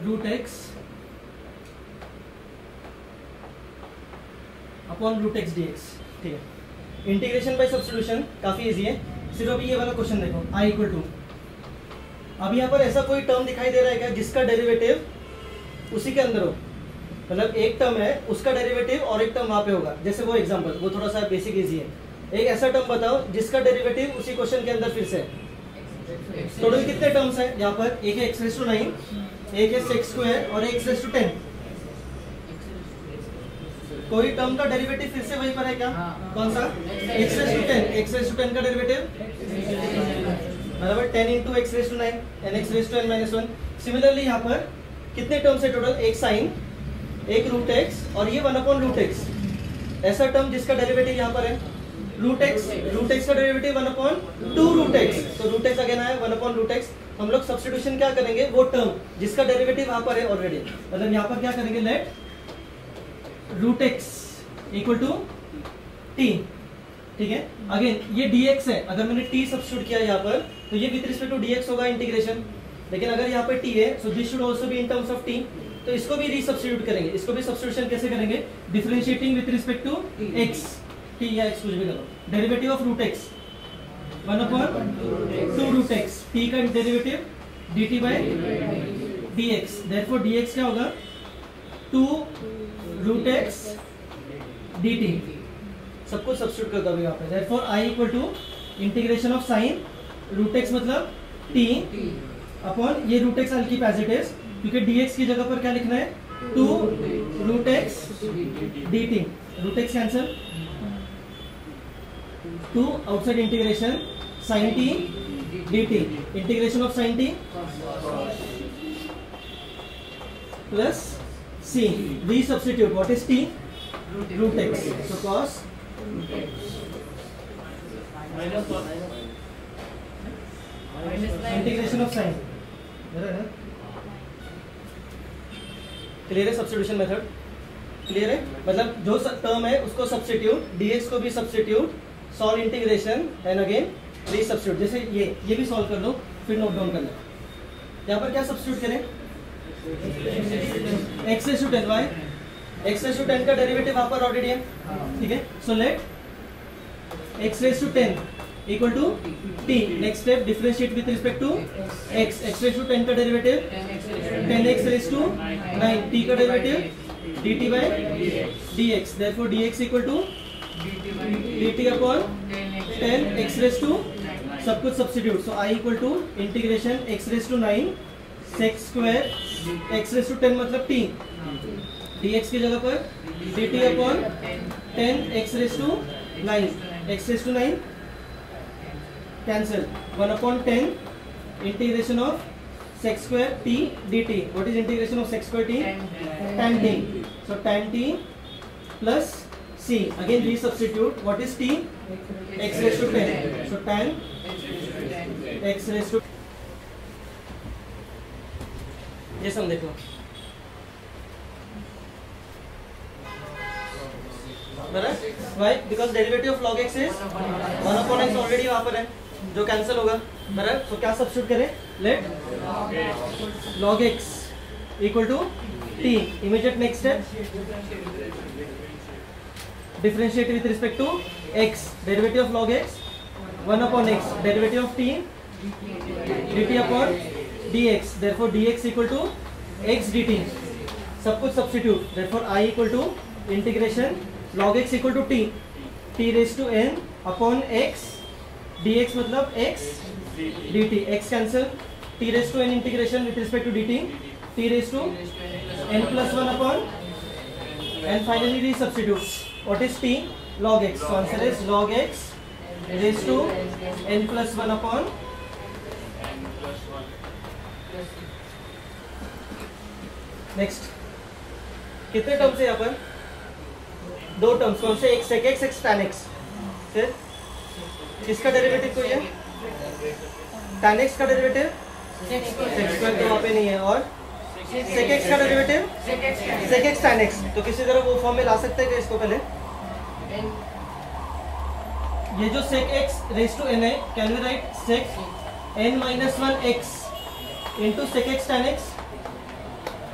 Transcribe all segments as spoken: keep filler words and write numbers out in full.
Root x upon root x d x. ठीक है, integration by substitution काफी easy है। सिर्फ अभी ये वाला क्वेश्चन देखो, आई इक्वल टू, अब यहाँ पर ऐसा कोई टर्म दिखाई दे रहा है क्या जिसका डेरिवेटिव उसी के अंदर हो, मतलब एक टर्म है उसका डेरिवेटिव और एक टर्म वहां पे होगा। जैसे वो एग्जांपल, वो थोड़ा सा बेसिक इजी है। एक ऐसा टर्म बताओ जिसका डेरिवेटिव उसी क्वेश्चन के अंदर फिर से। टोटल कितने टर्म्स हैं यहाँ पर? एक है एक्स रेज़ टू नाइन, एक है सेक्स स्क्वायर और एक एक्स रेज़ टू टेन। कोई टर्म का डेरिवेटिव फिर से वही पर है क्या? कौन सा? X raise to ten. X raise to ten का डेरिवेटिव बराबर ten into x raise to nine n x raise to n minus one. Similarly यहाँ पर कितने टर्म्स है टोटल? एक साइन, एक रूट एक्स और ये वन अपॉन रूट एक्स। ऐसा टर्म जिसका डेरिवेटिव यहाँ पर है रूट एक्स, रूट एक्स का derivative one upon two root x, तो रूट एक्स अगेन आया वन अपॉन रूट एक्स। हम लोग सब्स्टिट्यूशन क्या करेंगे? वो टर्म जिसका डेरिवेटिव यहाँ पर है ऑलरेडी, मतलब यहाँ पर क्या करेंगे? Let root x equal to t. ठीक है, अगेन ये dx है, अगर मैंने t सब्स्टिट्यूट किया यहाँ पर तो ये विद रिस्पेक्ट टू dx होगा इंटीग्रेशन। लेकिन अगर यहाँ पर t है so this should also be in terms of t, तो इसको भी रीसब्स्टिट्यूट करेंगे। इसको भी सब्स्टिट्यूशन कैसे करेंगे? Differentiating with respect to x, t या x कुछ भी करो। Derivative of root x one upon two root x, t का derivative dt by dx, therefore dx क्या होगा? Two root x dt। सब कुछ सब्स्टिट्यूट कर दो यहाँ पे। Therefore i equal to integration of sine root x मतलब t अपॉन ये root x, I keep as it is क्योंकि dx की जगह पर क्या लिखना है? Two root x d t. Root x cancel, two outside integration sine t d t, integration of sine t plus c, resubstitute what is t? Root x, so cos integration of sine. Clear है? Substitution method clear है? मतलब जो term है उसको substitute, dx को भी substitute, solve integration and again resubstitute. जैसे ये ये भी सॉल्व कर लो, फिर नोट डाउन कर लो। यहाँ पर क्या सब्स्टिट्यूट करें? X raise to ten, why x raise to ten का डेरिवेटिव वहां पर ऑलरेडी है। ठीक है, so let x raise to ten equal to t. Next step, differentiate with respect to x. X raise to ten का derivative ten x raise to nine, t का derivative dt by dx, therefore dx equal to dt upon ten x raise to, सब कुछ substitute. So i equal to integration x raise to nine sec square x raise to ten मतलब t, dx की जगह पर dt upon ten x raise to nine, x raise to nine cancel, one upon ten integration of sec square t dt. What is integration of sec square t? Tan t. So tan t plus c. Again resubstitute. What is t? X raised to ten. So tan x raised to. ये सम देखो, बराबर? Why? Because derivative of log x is one upon x already वहाँ पर है, जो cancel होगा, बराबर? तो क्या सब्स्टिट्यूट करें? Let log x equal to t। Immediate next step, differentiate with respect to x, derivative of log x one upon x, derivative of t dt upon dx, therefore dx equal to x dt। सब कुछ substitute, therefore i equal to integration log x equal to t, t raise to n upon x dx मतलब x dt, x cancel, t raise to n integration with respect to dt, t raise to n plus one upon, and finally resubstitute. What is t? log x, so answer is log x raise to n plus one upon next. कितने terms है यहाँ पर? दो terms, कौन से? एक sec x, एक tan x। फिर किसका डेरिवेटिव कोई है? tan x का डेरिवेटिव sec स्क्वायर तो वहाँ पे नहीं है, और sec x का derivative sec x tan x। तो किसी तरह वो फॉर्म में ला सकते हैं क्या इसको? पहले ये जो sec x raise to n है, can we write sec n minus one x into sec x tan x?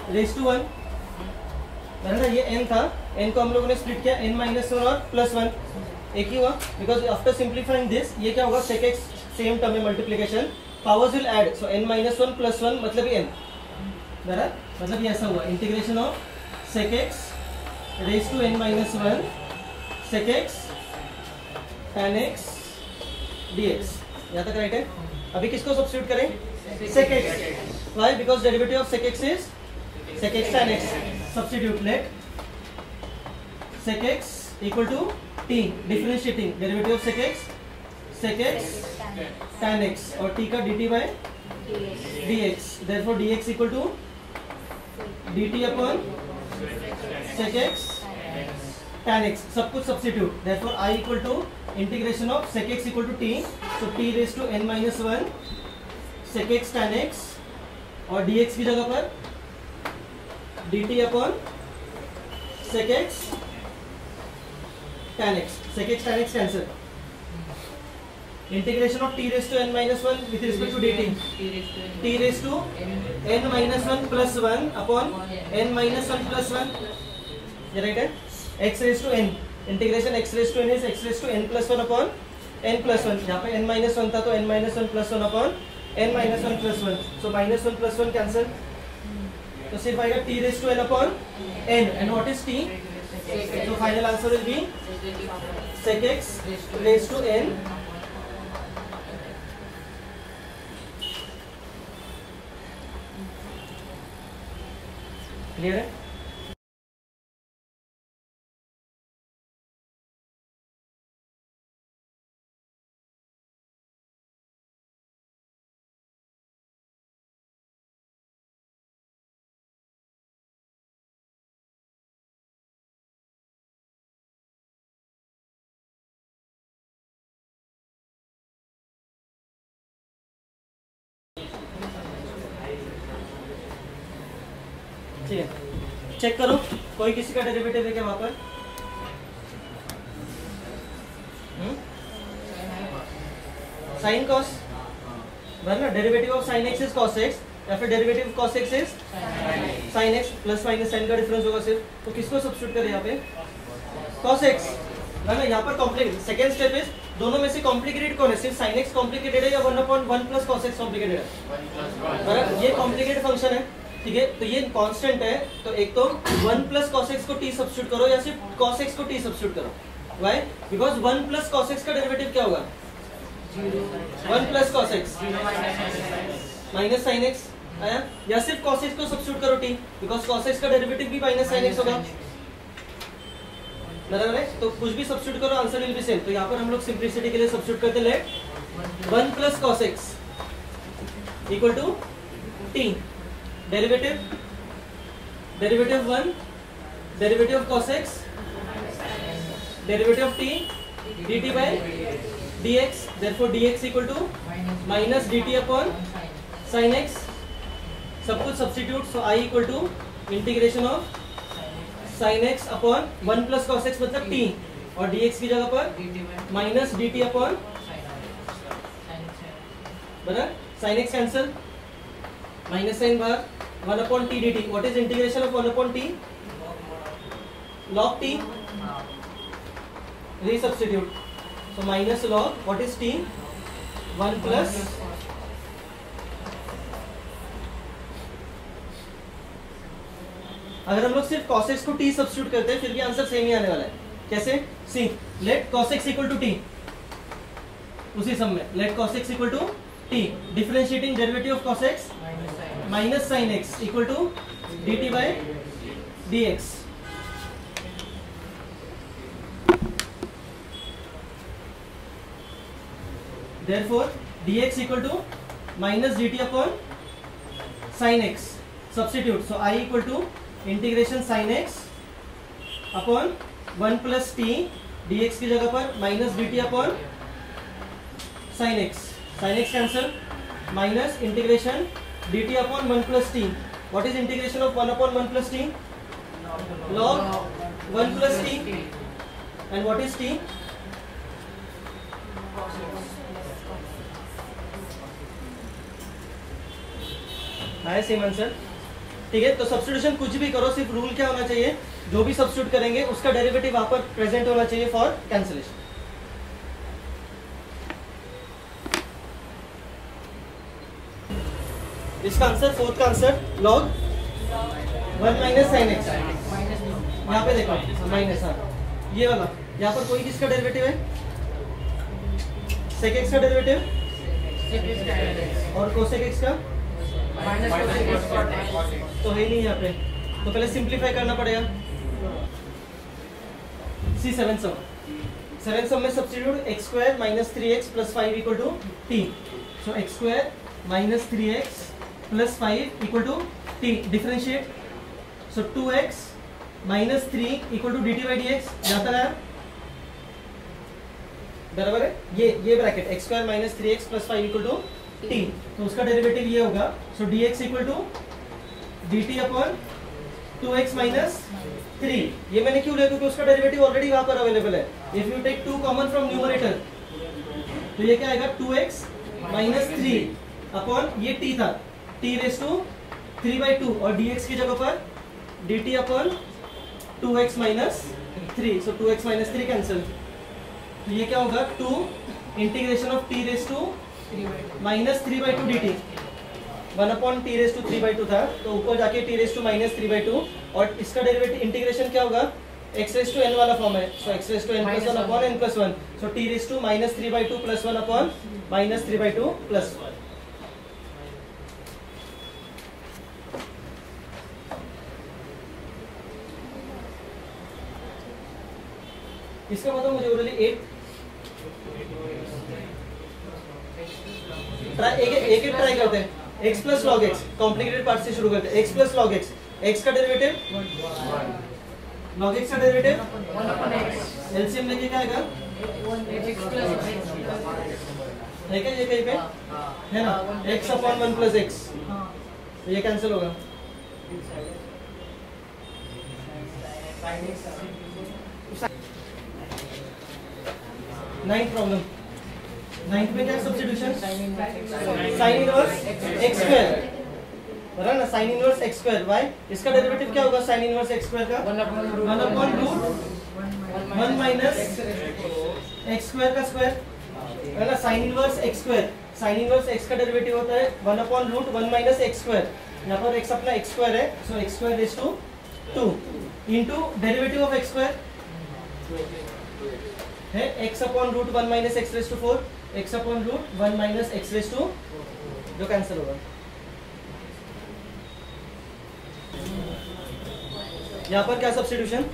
Raise to one है ना, ये n था, n को हम लोगों ने स्प्लिट किया n माइनस वन और प्लस वन, एक ही हुआ, बिकॉज आफ्टर सिंप्लीफाइंग दिस ये क्या होगा, sec x सेम टर्म में multiplication, powers will add, so n minus one plus one मतलब n, बराबर, मतलब ये ऐसा हुआ, integration of sec x raise to n minus one sec x tan x dx, यहाँ तक राइट है। अभी किसको सब्स्टिट्यूट करें, sec x, why, because derivative of sec x is sec x tan x, substitute, let sec x equal to t, differentiating derivative of sec x sec x tan x और t का dt by dx, therefore dx equal to dt upon sec x tan x, सब कुछ substitute, therefore I equal to integration of sec x equal to t, so t raise to n minus one sec x tan x और dx की जगह पर dt upon sec x tan x, sec x tan x cancel, integration of t raise to n minus one with respect to dt, t raise to n minus one plus one upon n minus one plus one, ये right है, x raise to n, integration x raise to n is x raise to n plus one upon n plus one, यहाँ पे n minus one था तो n minus one plus one upon n minus one plus one, so minus one plus one cancel, तो सिर्फ आएगा t raise to n upon n, and what is t, so final answer will be sec x raised to n clear है। ठीक है, check करो कोई किसी का डेरिवेटिव है क्या वहां पर, साइन कॉस, वरना derivative of sine x is cos x, या फिर derivative of cos x is sine x, plus minus sine का डिफरेंस होगा सिर्फ, तो किसको सब्स्टिट्यूट करें यहाँ पे, कॉस एक्स, वरना यहाँ पर कॉम्प्लिकेटेड, सेकेंड स्टेप इज दोनों में से कॉम्प्लिकेटेड कौन है, सिर्फ साइन एक्स कॉम्प्लिकेटेड है या one upon one plus cos x complicated है, बराबर, ये कॉम्प्लिकेटेड फंक्शन है, ठीक है, तो ये कांस्टेंट है, तो एक तो वन प्लस कॉस एक्स को t सब्स्टिट्यूट करो या सिर्फ कॉस एक्स को t सब्स्टिट्यूट करो, why, because one plus cos x का डेरिवेटिव क्या होगा, one plus cos x minus sine x आया, या सिर्फ कॉस एक्स को सब्स्टिट्यूट करो t, बिकॉज कॉस एक्स का डेरिवेटिव भी माइनस साइन एक्स होगा, बराबर है, तो कुछ भी सब्स्टिट्यूट करो आंसर विल बी सेम, तो यहाँ पर हम लोग सिंप्लिसिटी के लिए सब्स्टिट्यूट करते, let one plus cos x equal to t, derivative derivative one, derivative of cos x, derivative of t dt by dx, therefore dx equal to minus dt upon sin x, सब कुछ सब्स्टिट्यूट, so I equal to integration of sin x upon one plus cos x मतलब t, और dx की जगह पर minus dt upon, बराबर, sin x cancel, minus sine बाहर, one upon t d t, what is integration of one upon t, log t, resubstitute, so minus log, what is t, one plus, अगर हम लोग सिर्फ cos x को t सब्स्टिट्यूट करते हैं फिर भी आंसर सेम ही आने वाला है, कैसे, see, let cos x equal to t, उसी सम में let cos x equal to t, differentiating derivative of cos x minus sine x equal to d t by d x, therefore dx equal to minus dt upon sin x, substitute, so I equal to integration sin x upon one plus t, dx की जगह पर minus dt upon sin x, sin x cancel, minus integration dt upon one plus t, what is integration of one upon one plus t, log one plus t, and what is t, है same answer, ठीक है। तो substitution कुछ भी करो, सिर्फ rule क्या होना चाहिए, जो भी सब्स्टिट्यूट करेंगे उसका डेरिवेटिव वहां पर प्रेजेंट होना चाहिए फॉर कैंसिलेशन। इसका आंसर, फोर्थ का answer log one minus sine x. यहाँ पे देखो माइनस, हाँ ये वाला, यहाँ पर कोई किसका डेरिवेटिव है, सेक एक्स का डेरिवेटिव और कोसेक एक्स का तो है नहीं यहाँ पे, तो पहले सिंप्लीफाई करना पड़ेगा। सी सेवन सम, सेवन सम में substitute x square minus three x plus five equal to t. So x square minus three x plus five equal to t, differentiate. So two x minus three equal to d t by d x, जाता रहा बराबर है। ये ये bracket x square minus three x plus five equal to t, तो उसका derivative ये होगा। So d x equal to d t upon two x minus three. ये मैंने क्यों लिया, क्योंकि उसका डेरिवेटिव ऑलरेडी वहां पर अवेलेबल है। If you take two common from numerator तो ये क्या आएगा, two x minus three upon ये टी था, t raise to three by two, और dx की जगह पर dt upon two x minus three. So two x minus three cancel, तो ये क्या होगा, two integration of t raise to minus three by two d t, one upon t raise to three by to था, तो ऊपर जाके t raise to minus three by two, और इसका डेरिवेटिव इंटीग्रेशन क्या होगा, एक्स रेस टू एन वाला form है। So x raise to n plus one upon n plus one, so t raise to minus three by two plus one upon minus three by two plus one. इसका मतलब मुझे orally eight try, एक एक एक try करते हैं। x plus log x, complicated part से शुरू करते हैं। x plus log x, x का डेरिवेटिव लॉग एक्स का डेरिवेटिव एलसीएम लेके क्या आएगा, है क्या ये कहीं पे है ना, x upon one plus x, तो ये कैंसिल होगा। नाइन्थ प्रॉब्लम, नाइन्थ में क्या substitution, sine inverse x square, बराबर ना, sine inverse x square y, इसका डेरिवेटिव क्या होगा साइन इनवर्स एक्स स्क्वायर का, one upon root one minus x square का स्क्वायर, है ना। Sine inverse x square, sine inverse x का डेरिवेटिव होता है one upon root one minus x square, यहाँ पर एक्स अपना एक्स स्क्वायर है, so x square raise to two into derivative of x square है x upon root one minus x raise to four, x upon root one minus x raise to, जो cancel होगा। यहाँ पर क्या substitution,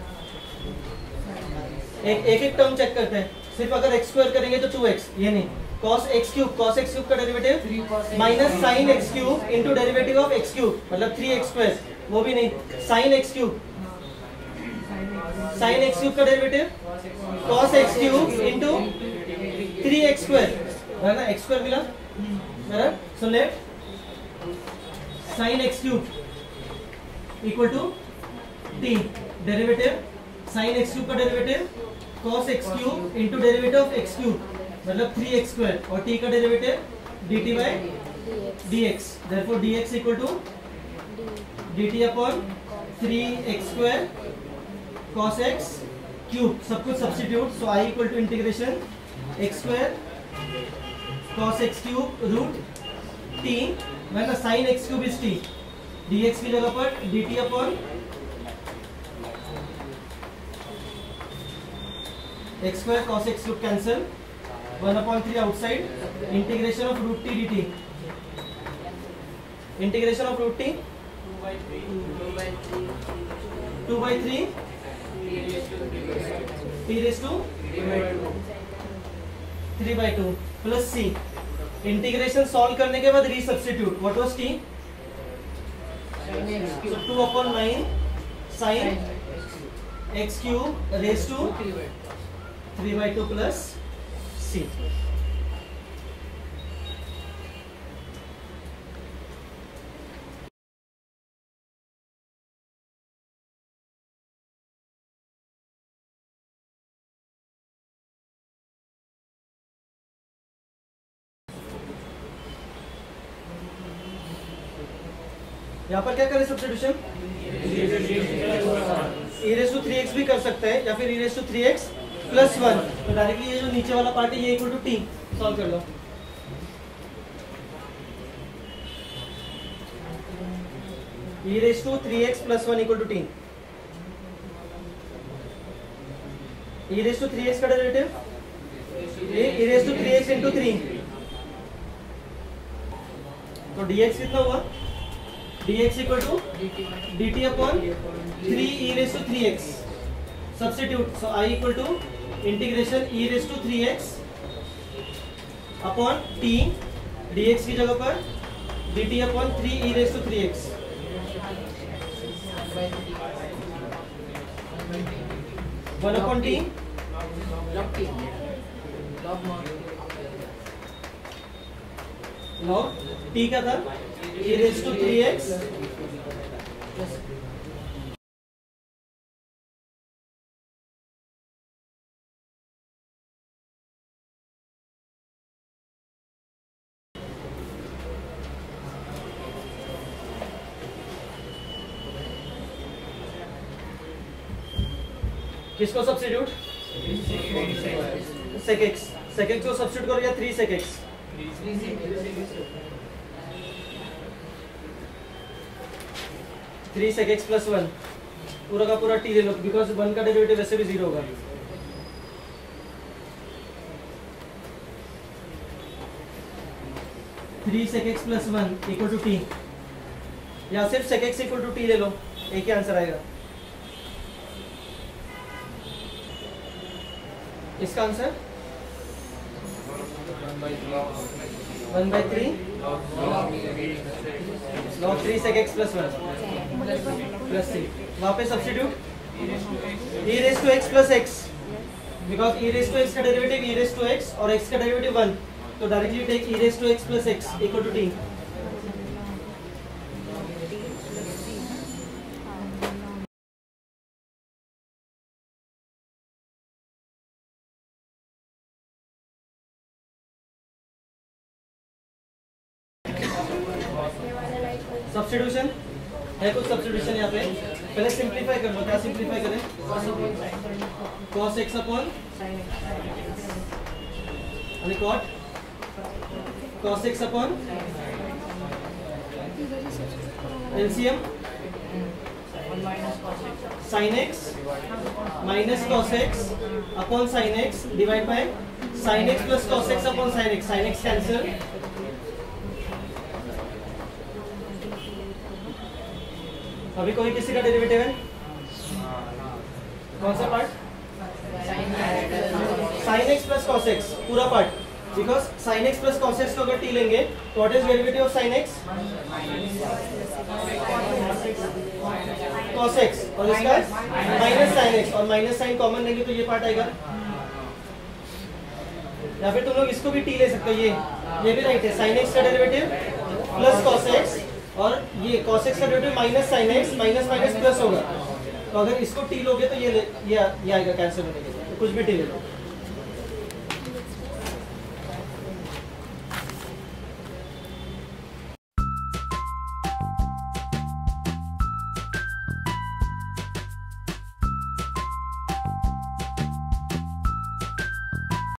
एक एक एक टर्म चेक करते हैं। सिर्फ अगर x स्क्वायर करेंगे तो टू एक्स, ये नहीं, cos x cube, cos x cube का derivative minus sine x cube into derivative of x cube, मतलब थ्री एक्स स्क्वायर, वो भी नहीं, sine x cube, sine x cube का derivative cos x cube into three x square, है ना, x square मिला, बराबर। So let sine x cube equal to t, derivative sine x cube का derivative cos x cube into derivative of x cube, मतलब three x square, और t का derivative dt by dx, therefore dx equal to dt upon three x square cos x cube, सब कुछ substitute. So i equal to integration x square cos x cube root t, मतलब sine x cube is t, dx की जगह पर dt upon x square cos x cube cancel, one upon three outside, integration of root t dt, integration of root t two by three t raise to three by two plus c, integration solve करने के बाद resubstitute, what was t, two upon nine sine x cube raise to three by two plus c. यहाँ पर क्या करें substitution, e raise to three x भी कर सकते हैं या फिर e raise to three x plus one. तो डायरेक्टली ये जो नीचे वाला पार्ट है ये इक्वल टू टी, सॉल्व कर लो। e raise to three x plus one equal to t. e raise to three x का derivative e raise to three x into three, तो dx कितना हुआ, dx equal to dt upon three e raise to three x. Substitute, so I equal to integration e raise to three x upon t, dx की जगह पर dt upon three e raise to three x. One upon t, log t क्या था, e raise to three x किसको substitute, sec x, sec x को substitute करो या three sec x, three sec x plus one, पूरा का पूरा t ले लो बिकॉज वन का डेरिवेटिव वैसे भी जीरो होगा। Three sec x plus one equal to t, या सिर्फ sec x equal to t ले लो, एक ही आंसर आएगा। इसका answer one by three log three sec x plus one plus c. वहाँ पे substitute e raise to x plus x, because e raise to x का derivative e raise to x और x का derivative one, तो directly take e raise to x plus x equal to t. Substitution है, कुछ substitution यहाँ पे, पहले simplify कर लो। क्या सिंप्लीफाई करें, cos x अपॉन आणि cot cos x upon LCM sin x minus cos x upon sin x divide by sin x plus cos x upon sin x, sin x cancel. अभी कोई किसी का derivative है, कौन सा part, sin x plus cos x पूरा part, because sin x plus cos x को अगर t लेंगे तो what is derivative of sin x, cos x, और इसका माइनस sin x, और माइनस साइन कॉमन लेंगे तो ये पार्ट आएगा। या फिर तुम लोग इसको भी t ले सकते हो, ये ये भी राइट है, sin x का डेरिवेटिव प्लस cos x और ये cos x का derivative minus sin x, minus minus plus होगा, तो अगर इसको t लोगे तो ये ये, ये आएगा कैंसिल होने के लिए, तो कुछ भी t ले लो।